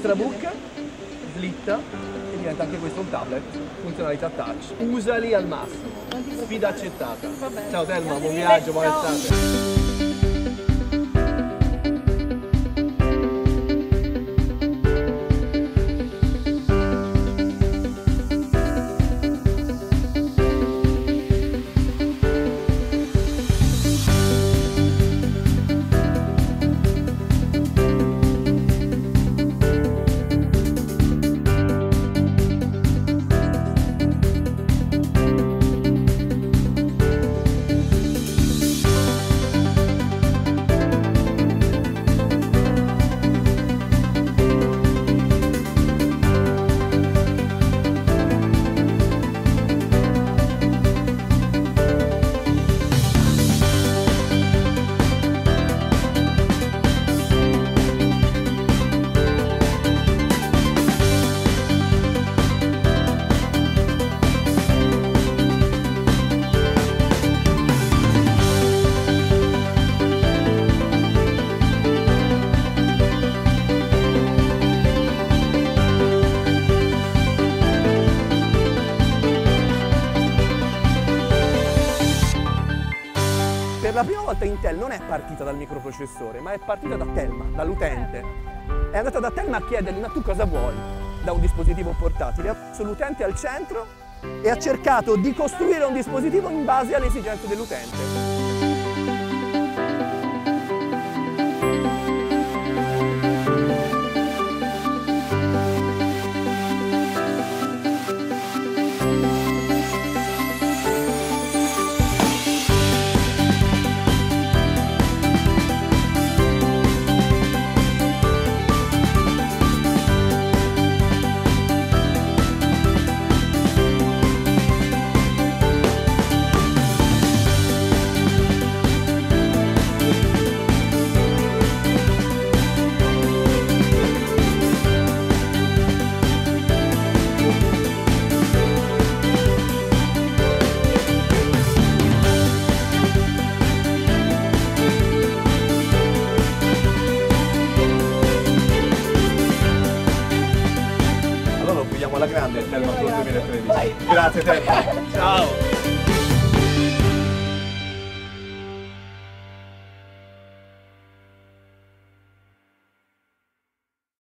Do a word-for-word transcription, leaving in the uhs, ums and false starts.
Ultrabook, slitta e diventa anche questo un tablet, funzionalità touch. Usali al massimo, sfida accettata. Ciao Telma, buon viaggio, buona estate. Per la prima volta Intel non è partita dal microprocessore, ma è partita da Telma, dall'utente. È andata da Telma a chiedergli: ma tu cosa vuoi da un dispositivo portatile? Ha messo l'utente al centro e ha cercato di costruire un dispositivo in base alle esigenze dell'utente. Alla grande Telma Pro duemilatredici. Grazie Telma. Ciao.